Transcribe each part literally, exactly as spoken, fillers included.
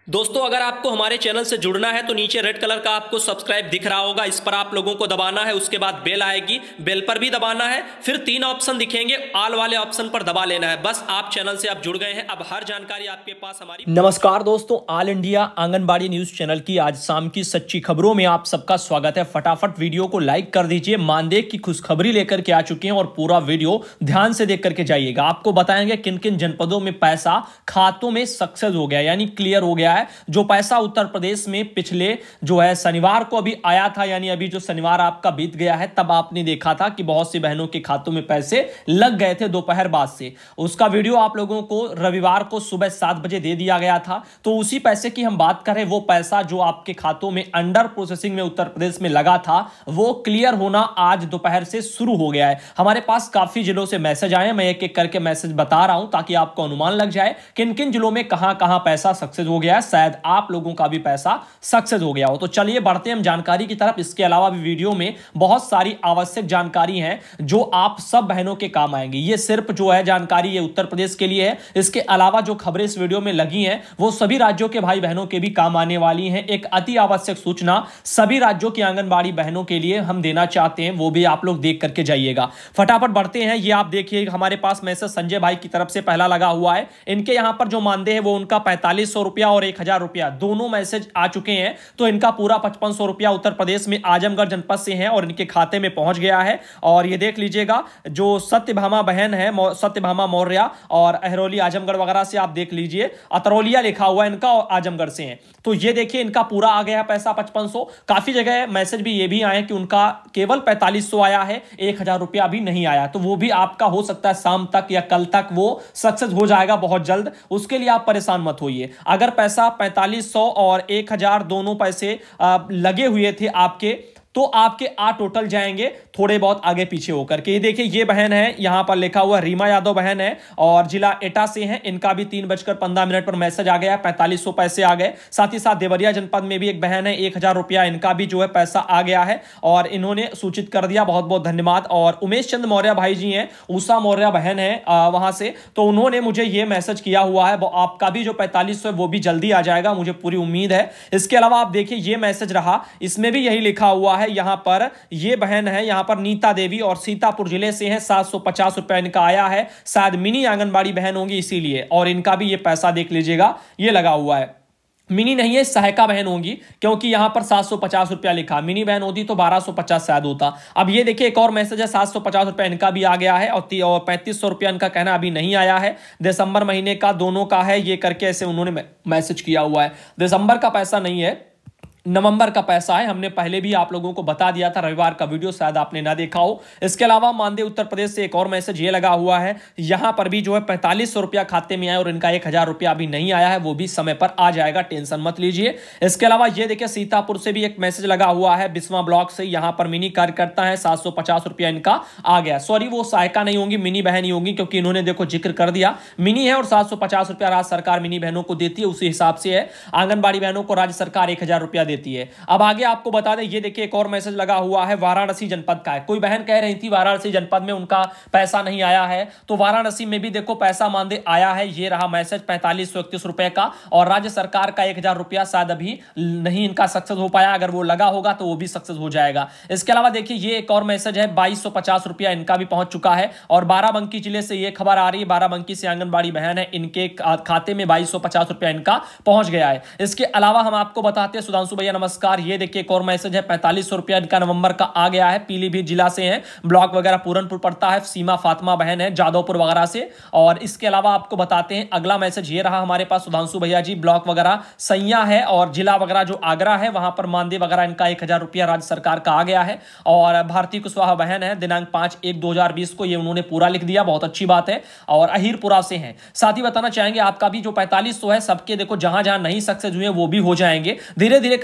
दोस्तों अगर आपको हमारे चैनल से जुड़ना है तो नीचे रेड कलर का आपको सब्सक्राइब दिख रहा होगा, इस पर आप लोगों को दबाना है। उसके बाद बेल आएगी, बेल पर भी दबाना है। फिर तीन ऑप्शन दिखेंगे, ऑल वाले ऑप्शन पर दबा लेना है। बस आप चैनल से आप जुड़ गए हैं, अब हर जानकारी आपके पास हमारी। नमस्कार दोस्तों, all India anganwadi news channel की आज शाम की सच्ची खबरों में आप सबका स्वागत है। फटाफट वीडियो को लाइक कर दीजिए। मानदेय की खुशखबरी लेकर के आ चुके हैं और पूरा वीडियो ध्यान से देख करके जाइएगा। आपको बताएंगे किन किन जनपदों में पैसा खातों में सक्सेस हो गया, यानी क्लियर हो गया है। जो पैसा उत्तर प्रदेश में पिछले जो है शनिवार को अभी आया था, यानी अभी जो शनिवार आपका बीत गया है, तब आपने देखा था कि बहुत सी बहनों के खातों में पैसे लग गए थे दोपहर बाद से। उसका वीडियो आप लोगों को रविवार को सुबह सात बजे दे दिया गया था। तो उसी पैसे की हम बात करें, वो पैसा जो आपके खातों में अंडर प्रोसेसिंग में उत्तर प्रदेश में लगा था, वो क्लियर होना आज दोपहर से शुरू हो गया है। हमारे पास काफी जिलों से मैसेज आए हैं, मैं एक एक करके मैसेज बता रहा हूं ताकि आपको अनुमान लग जाए किन किन जिलों में कहां कहां पैसा सक्सेस हो गया है। शायद आप लोगों का भी पैसा सक्सेस हो गया हो। तो चलिए बढ़ते हैं हम जानकारी की तरफ। इसके अलावा भी वीडियो में बहुत सारी आवश्यक जानकारी है जो आप सब बहनों के काम आएंगी। ये सिर्फ जो है जानकारी ये उत्तर प्रदेश के लिए है। इसके अलावा जो खबरें इस वीडियो में लगी हैं वो सभी राज्यों के भाई बहनों के भी काम आने वाली हैं। एक अति आवश्यक सूचना सभी राज्यों की आंगनबाड़ी बहनों के लिए हम देना चाहते हैं, वो भी आप लोग देख करके जाइएगा। फटाफट बढ़ते हैं। ये आप देखिए, हमारे पास मैसेज संजय भाई की तरफ से पहला लगा हुआ है। इनके यहां पर जो मानदेय है वो उनका पैंतालीस सौ रुपया और एक हजार रुपया दोनों मैसेज आ चुके हैं। तो इनका पूरा पचपन सौ रुपया उत्तर प्रदेश में आजमगढ़ जनपद से है और इनके खाते में पहुंच गया है। और ये देख लीजिएगा, जो सत्यभामा बहन है, सत्यभामा मौर्य और अहरौली आजमगढ़ वगैरह से आप देख लीजिए, अतरौलिया लिखा हुआ है इनका और आजमगढ़ से है। तो ये देखिए इनका पूरा आ गया पैसा पचपन सौ। काफी जगह मैसेज भी ये भी आए कि उनका केवल पैंतालीस सौ आया है, एक हजार रुपया अभी नहीं आया। तो वो भी आपका हो सकता है शाम तक या कल तक वो सक्सेस हो जाएगा बहुत जल्द। उसके लिए आप परेशान मत होइए। अगर पैसा पैंतालीस सौ और एक हजार दोनों पैसे आ, लगे हुए थे आपके, तो आपके आ टोटल जाएंगे थोड़े बहुत आगे पीछे होकर के। ये देखिए, ये बहन है, यहां पर लिखा हुआ रीमा यादव बहन है और जिला एटा से है। इनका भी तीन बजकर पंद्रह मिनट पर मैसेज आ गया है, पैंतालीस सौ पैसे आ गए। साथ ही साथ देवरिया जनपद में भी एक बहन है, एक हजार रुपया इनका भी जो है पैसा आ गया है और इन्होंने सूचित कर दिया, बहुत बहुत धन्यवाद। और उमेश चंद मौर्य भाई जी हैं, उषा मौर्य बहन है वहां से, तो उन्होंने मुझे ये मैसेज किया हुआ है। आपका भी जो पैंतालीस सौ है वो भी जल्दी आ जाएगा, मुझे पूरी उम्मीद है। इसके अलावा आप देखिए, ये मैसेज रहा, इसमें भी यही लिखा हुआ है। यहां पर ये बहन है, यहां पर नीता देवी और सीतापुर जिले से है, सात सौ पचास रुपया इनका आया है। शायद मिनी आंगनबाड़ी बहन होंगी इसीलिए, और इनका भी ये पैसा देख लीजिएगा, ये लगा हुआ है। मिनी नहीं है, सहायिका बहन होंगी, क्योंकि यहां पर सात सौ पचास रुपया लिखा। मिनी बहन होती तो बारह सौ पचास शायद होता। अब ये देखिए, एक और मैसेज है, सात सौ पचास रुपया इनका भी आ गया है और पैंतीस सौ रुपया इनका कहना अभी नहीं आया है। दिसंबर महीने का दोनों का है, ये करके ऐसे उन्होंने मैसेज किया हुआ है। दिसंबर का पैसा नहीं है, नवंबर का पैसा है। हमने पहले भी आप लोगों को बता दिया था, रविवार का वीडियो शायद आपने ना देखा हो। इसके अलावा मानदेय उत्तर प्रदेश से एक और मैसेज ये लगा हुआ है, यहां पर भी जो है पैंतालीस सौ रुपया खाते में आया और इनका एक हजार रुपया अभी नहीं आया है, वो भी समय पर आ जाएगा, टेंशन मत लीजिए। इसके अलावा ये देखिए, सीतापुर से भी एक मैसेज लगा हुआ है, बिस्वा ब्लॉक से, यहां पर मिनी कार्यकर्ता है, सात सौ पचास रुपया इनका आ गया। सॉरी, वो सहायिका नहीं होंगी, मिनी बहन ही होंगी, क्योंकि इन्होंने देखो जिक्र कर दिया मिनी है और सात सौ पचास रुपया राज्य सरकार मिनी बहनों को देती है, उसी हिसाब से है। आंगनबाड़ी बहनों को राज्य सरकार एक हजार रुपया देती है। अब आगे आपको बता दें, ये देखिए एक और मैसेज लगा हुआ है, वाराणसी जनपद का है। कोई बहन कह रही थी वाराणसी जनपद में उनका पैसा नहीं आया है, तो वाराणसी में भी देखो पैसा मानदेय आया है। ये रहा मैसेज, पैंतालीस सौ इकतीस रुपए का, और राज्य सरकार का एक हजार रुपया शायद अभी नहीं इनका सक्सेस हो पाया। अगर वो लगा होगा तो वो भी सक्सेस हो जाएगा। इसके अलावा देखिए, ये एक और मैसेज है, बाईस सौ पचास रुपया इनका भी पहुंच चुका है। और बाराबंकी जिले से ये खबर आ रही है, बाराबंकी से आंगनबाड़ी बहन है, इनके खाते में बाईस सौ पचास रुपया इनका पहुंच गया है। इसके अलावा हम आपको बताते हैं, सुधांशु भैया नमस्कार, ये देखिए एक और मैसेज है, पैंतालीस सौ रुपया इनका नवंबर का आ गया है। पीलीभीत जिला से है, ब्लॉक वगैरह पूरनपुर पड़ता है, सीमा फातिमा बहन है जादवपुर वगैरह से। और इसके अलावा आपको बताते हैं, अगला मैसेज ये रहा हमारे पास, सुधांशु भैया जी, ब्लॉक वगैरह सैया है और जिला वगैरह जो आगरा है, वहां पर मानदेय वगैरह इनका एक हजार रुपया राज्य सरकार का आ गया है। और भारतीय कुशवाहा बहन है, दिनांक पांच एक दो हजार बीस को ये उन्होंने पूरा लिख दिया, बहुत अच्छी बात है। और अहीरपुरा से है। साथ ही बताना चाहेंगे, आपका भी जो पैंतालीस सौ है, सबके देखो जहां जहां नहीं सक्सेस हुए वो भी हो जाएंगे, धीरे धीरे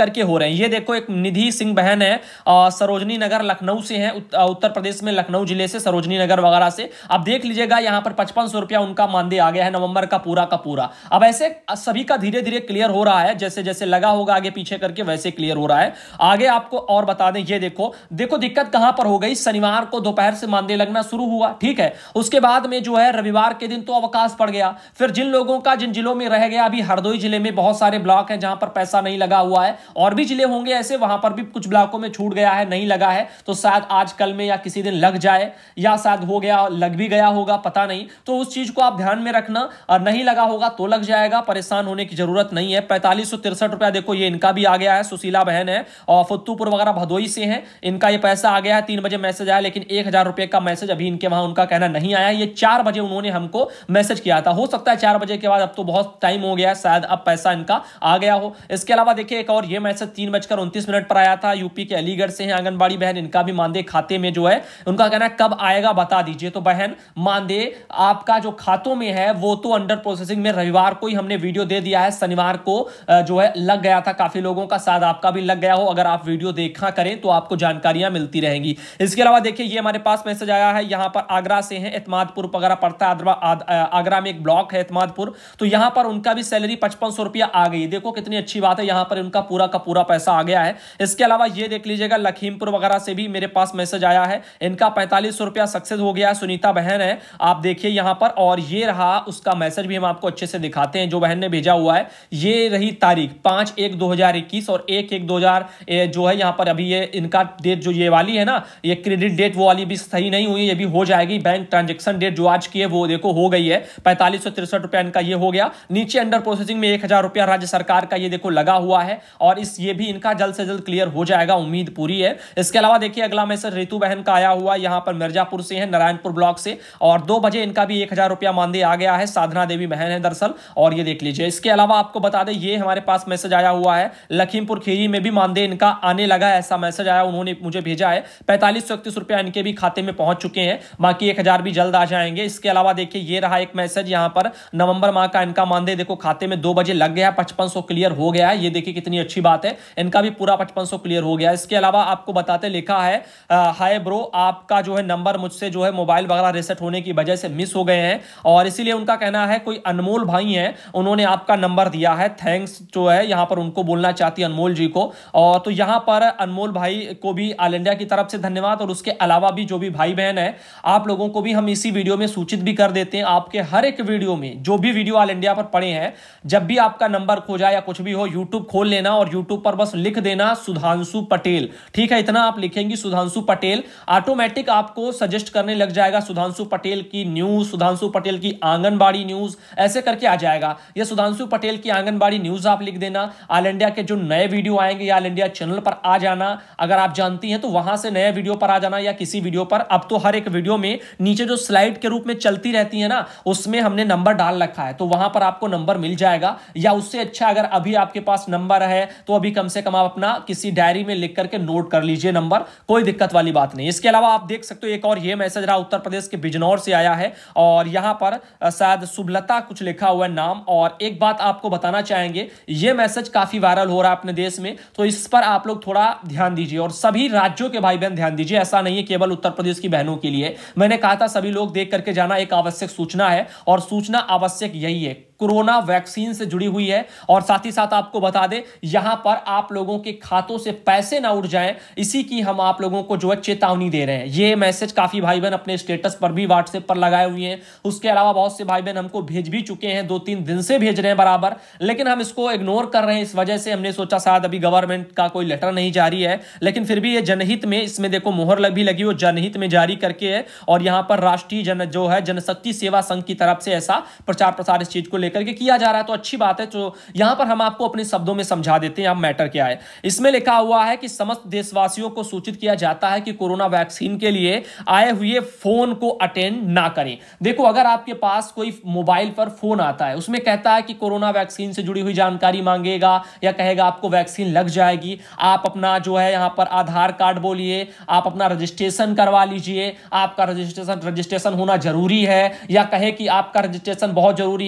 करके हो रहे हैं। ये देखो एक निधि सिंह बहन है, सरोजनी नगर लखनऊ से है, उत्तर प्रदेश में लखनऊ जिले से, सरोजनी नगर वगैरह से। अब देख लीजिएगा यहाँ पर पचपन सौ रुपया उनका मानदेय आ गया है नवंबर का पूरा का पूरा। अब ऐसे सभी का धीरे धीरे क्लियर हो रहा है, जैसे जैसे लगा होगा आगे पीछे करके वैसे क्लियर हो रहा है। आगे आपको और बता दें, ये देखो देखो दिक्कत कहां पर हो गई। शनिवार को दोपहर से मानदेय लगना शुरू हुआ, ठीक है, उसके बाद में जो है रविवार के दिन तो अवकाश पड़ गया। फिर जिन लोगों का जिन जिलों में रह गया, अभी हरदोई जिले में बहुत सारे ब्लॉक हैं जहां पर पैसा नहीं लगा हुआ है, और भी जिले होंगे ऐसे वहां पर भी कुछ ब्लॉकों में छूट गया है, नहीं लगा है, तो शायद आज कल में या किसी दिन लग जाए, या शायद हो गया लग भी गया होगा, पता नहीं। तो उस चीज को आप ध्यान में रखना, और नहीं लगा होगा तो लग जाएगा, परेशान होने की जरूरत नहीं है। पैंतालीस सौ तिरसठ रुपया देखो ये इनका भी आ गया है, सुशीला बहन है और फुत्तूपुर वगैरह भदोई से हैं, इनका ये पैसा आ गया है। तीन बजे मैसेज आया, लेकिन एक हजार रुपए का मैसेज अभी इनके वहां उनका कहना नहीं आया। ये चार बजे उन्होंने हमको मैसेज किया था, हो सकता है चार बजे के बाद, अब तो बहुत टाइम हो गया है, शायद अब पैसा इनका आ गया हो। इसके अलावा देखिए एक और ये मैसेज तीन बजकर उनतीस मिनट पर आया था, यूपी के अलीगढ़ से है आंगनबाड़ी बहन, इनका भी मानदेय खाते में जो है, उनका कहना है कब आएगा बता दीजिए। तो बहन मानदेय आपका जो खातों में है वो तो अंडर प्रोसेसिंग में, रविवार को ही हमने वीडियो दे दिया है, शनिवार को जो है लग गया था काफी लोगों का, शायद आपका भी लग गया हो। अगर आप वीडियो देखा करें तो आपको जानकारियां मिलती रहेंगी। इसके अलावा देखिए ये हमारे पास मैसेज आया है, यहां पर आगरा से है, एतमादपुर वगैरह पड़ता है, आगरा में एक ब्लॉक है एतमादपुर, तो यहां पर उनका भी सैलरी पचपन सौ रुपया आ गई। देखो कितनी अच्छी बात है, यहां पर उनका पूरा का पूरा पैसा आ गया है। इसके अलावा ये देख लीजिएगा लखीमपुर वगैरह से भी मेरे पास मैसेज आया है, इनका पैंतालीस सौ रुपया सक्सेस हो गया। सुनीता बहन है, आप देखिए यहां पर, और ये रहा उसका मैसेज भी हम आपको अच्छे से दिखाते हैं जो बहन ने भेजा हुआ है। ये रही तारीख पांच एक दो हजार इक्कीस और एक एक दो हजार जो है, यहां पर अभी ये इनका डेट जो ये वाली है ना, ये क्रेडिट डेट वो वाली भी सही नहीं हुई, ये भी हो जाएगी। बैंक ट्रांजेक्शन डेट जो आज की है वो देखो हो गई है, पैंतालीस सौ तिरसठ रुपया इनका ये हो गया। नीचे अंडर प्रोसेसिंग में एक हजार रुपया राज्य सरकार का ये देखो लगा हुआ है, और इस ये भी इनका जल्द से जल्द क्लियर हो जाएगा, उम्मीद पूरी है। इसके अलावा देखिए अगला मैसेज रितु बहन का आया हुआ, यहां पर मिर्जापुर से है, नारायणपुर ब्लॉक से, और दो बजे इनका भी एक हजार रुपया मानदेय आ गया है। साधना देवी बहन है दरअसल, और ये देख लीजिए। इसके अलावा आपको बता दें ये हमारे पास मैसेज आया हुआ है, लखीमपुर खीरी में भी मानदेय इनका आने लगा है, ऐसा मैसेज आया, उन्होंने मुझे भेजा है। पैंतालीस सौ इकतीस रुपया इनके भी खाते में पहुंच चुके हैं, बाकी एक हजार भी जल्द आ जाएंगे। इसके अलावा देखिए ये रहा एक मैसेज, यहां पर नवंबर माह का इनका मानदेय देखो खाते में दो बजे लग गया, पचपन सौ क्लियर हो गया है। ये देखिए कितनी अच्छी बात है, इनका भी पूरा पचपन सौ क्लियर हो गया। इसके अलावा आपको बताते लिखा है, हाय ब्रो, आपका जो है नंबर मुझसे जो है मोबाइल वगैरह रीसेट होने की वजह से मिस हो गए हैं, और इसीलिए उनका कहना है कोई अनमोल भाई हैं, उन्होंने आपका नंबर दिया है, थैंक्स जो है यहां पर उनको बोलना चाहती है अनमोल जी को। और तो यहां पर अनमोल भाई को भी ऑल इंडिया की तरफ से धन्यवाद, और उसके अलावा भी जो भी भाई बहन है आप लोगों को भी हम इसी वीडियो में सूचित भी कर देते हैं। आपके हर एक वीडियो में जो भी वीडियो ऑल इंडिया पर पड़े हैं, जब भी आपका नंबर खो जाए या कुछ भी हो, यूट्यूब खोल लेना और यूट्यूब पर बस लिख देना सुधांशु पटेल, ठीक है, इतना आप लिखेंगे सुधांशु पटेल, ऑटोमेटिक आपको सजेस्ट करने लग जाएगा सुधांशु पटेल की न्यूज, सुधांशु पटेल की आंगनबाड़ी न्यूज, ऐसे करके आ जाएगा। ये सुधांशु पटेल की आंगनबाड़ी न्यूज आप लिख देना, ऑल इंडिया के जो नए वीडियो आएंगे या ऑल इंडिया चैनल पर आ जाना, अगर आप जानती हैं तो वहां से नए वीडियो पर आ जाना, या किसी वीडियो पर। अब तो हर एक वीडियो में नीचे जो स्लाइड के रूप में चलती रहती है ना, उसमें हमने नंबर डाल रखा है, तो वहां पर आपको नंबर मिल जाएगा। या उससे अच्छा अगर अभी आपके पास नंबर है तो अभी कम से कम आप अपना किसी डायरी में लिख करके नोट कर लीजिए नंबर, कोई दिक्कत वाली बात नहीं। इसके अलावा आप देख सकते हो एक और ये मैसेज रहा, उत्तर प्रदेश के बिजनौर से आया है, और यहां पर शायद सुभलता कुछ लिखा हुआ है नाम। और एक बात आपको बताना चाहेंगे, ये मैसेज काफी वायरल हो रहा है अपने देश में, तो इस पर आप लोग थोड़ा ध्यान दीजिए, और सभी राज्यों के भाई बहन ध्यान दीजिए, ऐसा नहीं है केवल उत्तर प्रदेश की बहनों के लिए। मैंने कहा था सभी लोग देख करके जाना, एक आवश्यक सूचना है, और सूचना आवश्यक यही है, कोरोना वैक्सीन से जुड़ी हुई है। और साथ ही साथ आपको बता दें यहां पर आप लोगों के खातों से पैसे ना उड़ जाएं, इसी की हम आप लोगों को जो है चेतावनी दे रहे हैं। ये मैसेज काफी भाई बहन अपने स्टेटस पर भी व्हाट्सएप पर लगाए हुए हैं, उसके अलावा बहुत से भाई बहन हमको भेज भी चुके हैं, दो तीन दिन से भेज रहे हैं बराबर, लेकिन हम इसको इग्नोर कर रहे हैं। इस वजह से हमने सोचा शायद अभी गवर्नमेंट का कोई लेटर नहीं जारी है, लेकिन फिर भी ये जनहित में, इसमें देखो मोहर भी लगी हो, जनहित में जारी करके है, और यहां पर राष्ट्रीय जन जो है जनशक्ति सेवा संघ की तरफ से ऐसा प्रचार प्रसार इस चीज को लेकर के किया जा रहा है, तो अच्छी बात है। तो यहां पर हम आपको अपने शब्दों में समझा देते हैं अब मैटर क्या है। इसमें लिखा हुआ है कि समस्त देशवासियों को सूचित किया जाता है कि कोरोना वैक्सीन के लिए आए हुए फोन को अटेंड ना करें। देखो अगर आपके पास कोई मोबाइल पर फोन आता है, उसमें कहता है कि कोरोना वैक्सीन से जुड़ी हुई जानकारी मांगेगा या कहेगा आपको वैक्सीन लग जाएगी, आप अपना जो है यहां पर आधार कार्ड बोलिए, आप अपना रजिस्ट्रेशन करवा लीजिए, आपका रजिस्ट्रेशन रजिस्ट्रेशन होना जरूरी है, या कहे कि आपका रजिस्ट्रेशन बहुत जरूरी है वरना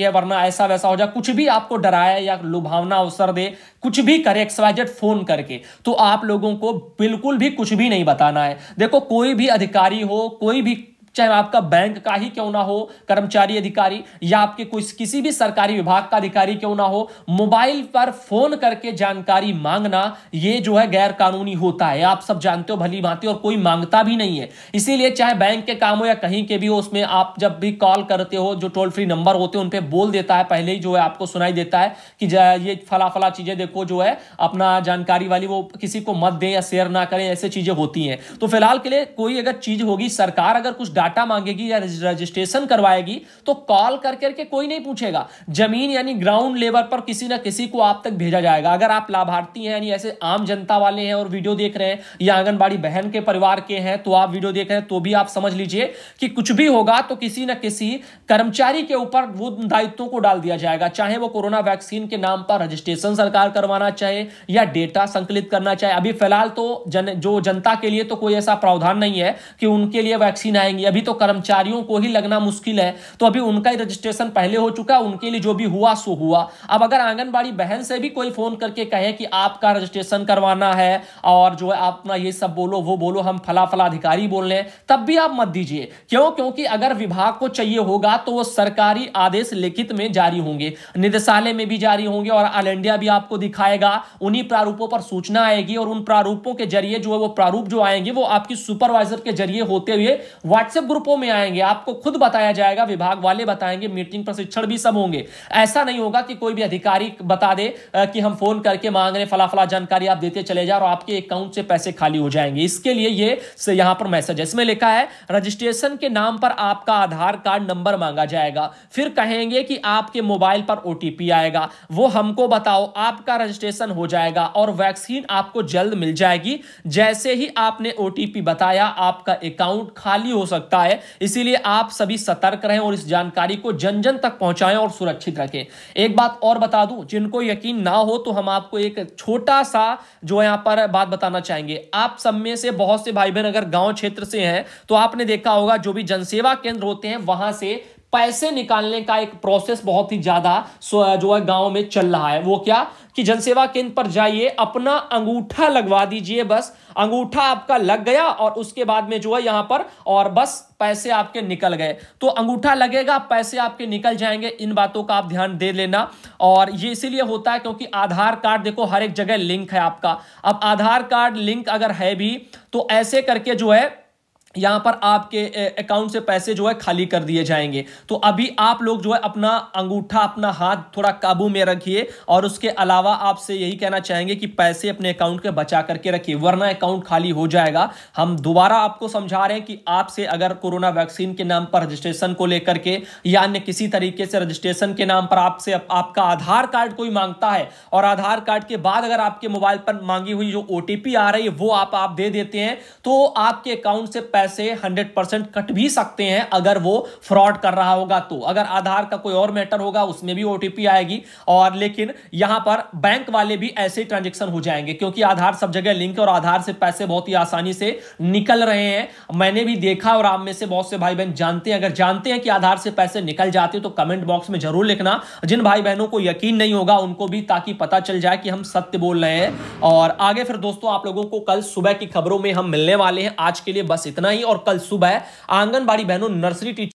ऐसा वैसा हो जाए, कुछ भी आपको डराए या लुभावना अवसर दे, कुछ भी करे एक्स वाई जेड फोन करके, तो आप लोगों को बिल्कुल भी कुछ भी नहीं बताना है। देखो, कोई भी अधिकारी हो, कोई भी, चाहे आपका बैंक का ही क्यों ना हो कर्मचारी अधिकारी, या आपके कोई किसी भी सरकारी विभाग का अधिकारी क्यों ना हो, मोबाइल पर फोन करके जानकारी मांगना ये जो है गैर कानूनी होता है। आप सब जानते हो भली भांति, और कोई मांगता भी नहीं है। इसीलिए चाहे बैंक के काम हो या कहीं के भी हो, उसमें आप जब भी कॉल करते हो, जो टोल फ्री नंबर होते हैं उन पे बोल देता है पहले ही, जो है आपको सुनाई देता है कि ये फला फला चीजें देखो, जो है अपना जानकारी वाली वो किसी को मत दें या शेयर ना करें, ऐसे चीजें होती हैं। तो फिलहाल के लिए कोई अगर चीज होगी, सरकार अगर कुछ डाटा मांगेगी या रजिस्ट्रेशन करवाएगी, तो कॉल कर करके कोई नहीं पूछेगा। जमीन यानी ग्राउंड लेवल पर किसी ना किसी को आप तक भेजा जाएगा। अगर आप लाभार्थी हैं, यानी ऐसे आम जनता वाले हैं और वीडियो देख रहे हैं, या आंगनबाड़ी बहन के परिवार के हैं तो आप वीडियो देख रहे हैं, तो भी आप समझ लीजिए कि कुछ भी होगा तो किसी ना किसी कर्मचारी के ऊपर वो दायित्वों को डाल दिया जाएगा। चाहे वो कोरोना वैक्सीन के नाम पर रजिस्ट्रेशन सरकार करवाना चाहे या डेटा संकलित करना चाहे। अभी फिलहाल तो जन, जो जनता के लिए तो कोई ऐसा प्रावधान नहीं है कि उनके लिए वैक्सीन आएंगी। अभी तो कर्मचारियों को ही लगना मुश्किल है, तो अभी उनका ही रजिस्ट्रेशन पहले हो चुका, उनके लिए जो भी हुआ सो हुआ। अब अगर आंगनबाड़ी बहन से भी कोई फोन करके कहे कि आपका रजिस्ट्रेशन करवाना है और जो है आप अपना ये सब बोलो वो बोलो, हम फला फला अधिकारी बोल रहे हैं, तब भी आप मत दीजिए। क्यों? क्योंकि अगर विभाग को चाहिए होगा तो वो सरकारी आदेश लिखित में जारी होंगे, निदेशालय में भी जारी होंगे, और ऑल इंडिया भी आपको दिखाएगा। उन्हीं प्रारूपों पर सूचना आएगी, और उन प्रारूपों के जरिए जो है वो प्रारूप जो आएंगे वो आपकी सुपरवाइजर के जरिए होते हुए व्हाट्सएप ग्रुपों में आएंगे। आपको खुद बताया जाएगा, विभाग वाले बताएंगे, मीटिंग प्रशिक्षण भी सब होंगे। ऐसा नहीं होगा कि कोई भी अधिकारी बता दे कि हम फोन करके मांग रहे फला फला जानकारी आप देते चले जाओ और आपके अकाउंट से पैसे खाली हो जाएंगे। इसके लिए ये से यहां पर मैसेज है, इसमें लिखा है रजिस्ट्रेशन के नाम पर आपका आधार कार्ड नंबर मांगा जाएगा, फिर कहेंगे कि आपके मोबाइल पर ओटीपी आएगा, वो हमको बताओ, आपका रजिस्ट्रेशन हो जाएगा और वैक्सीन आपको जल्द मिल जाएगी। जैसे ही आपने ओटीपी बताया आपका अकाउंट खाली हो सकता है। इसीलिए आप सभी सतर्क रहें और इस जानकारी को जन जन तक पहुंचाएं और सुरक्षित रखें। एक बात और बता दूं, जिनको यकीन ना हो तो हम आपको एक छोटा सा जो यहां पर बात बताना चाहेंगे। आप सब में से बहुत से भाई बहन अगर गांव क्षेत्र से हैं तो आपने देखा होगा जो भी जनसेवा केंद्र होते हैं वहां से पैसे निकालने का एक प्रोसेस बहुत ही ज्यादा जो है गांव में चल रहा है। वो क्या कि जनसेवा केंद्र पर जाइए, अपना अंगूठा लगवा दीजिए, बस अंगूठा आपका लग गया और उसके बाद में जो है यहां पर और बस पैसे आपके निकल गए। तो अंगूठा लगेगा, पैसे आपके निकल जाएंगे। इन बातों का आप ध्यान दे लेना। और ये इसीलिए होता है क्योंकि आधार कार्ड देखो हर एक जगह लिंक है आपका। अब आधार कार्ड लिंक अगर है भी तो ऐसे करके जो है यहां पर आपके अकाउंट से पैसे जो है खाली कर दिए जाएंगे। तो अभी आप लोग जो है अपना अंगूठा, अपना हाथ थोड़ा काबू में रखिए, और उसके अलावा आपसे यही कहना चाहेंगे कि पैसे अपने अकाउंट के बचा करके रखिए, वरना अकाउंट खाली हो जाएगा। हम दोबारा आपको समझा रहे हैं कि आपसे अगर कोरोना वैक्सीन के नाम पर रजिस्ट्रेशन को लेकर के या अन्य किसी तरीके से रजिस्ट्रेशन के नाम पर आपसे आपका आधार कार्ड कोई मांगता है, और आधार कार्ड के बाद अगर आपके मोबाइल पर मांगी हुई जो ओटीपी आ रही है वो आप आप दे देते हैं, तो आपके अकाउंट से पैसे हंड्रेड परसेंट कट भी सकते हैं अगर वो फ्रॉड कर रहा होगा। तो अगर आधार का कोई और मैटर होगा उसमें भी ओटीपी आएगी, और लेकिन यहां पर बैंक वाले भी ऐसे ट्रांजैक्शन हो जाएंगे क्योंकि आधार सब जगह लिंक है और आधार से पैसे बहुत ही आसानी से निकल रहे हैं। मैंने भी देखा और आप में से बहुत से भाई बहन जानते हैं। अगर जानते हैं कि आधार से पैसे निकल जाते तो कमेंट बॉक्स में जरूर लिखना। जिन भाई बहनों को यकीन नहीं होगा उनको भी, ताकि पता चल जाए कि हम सत्य बोल रहे हैं। और आगे फिर दोस्तों आप लोगों को कल सुबह की खबरों में हम मिलने वाले हैं। आज के लिए बस इतना ही, और कल सुबह आंगनबाड़ी बहनों नर्सरी टीचर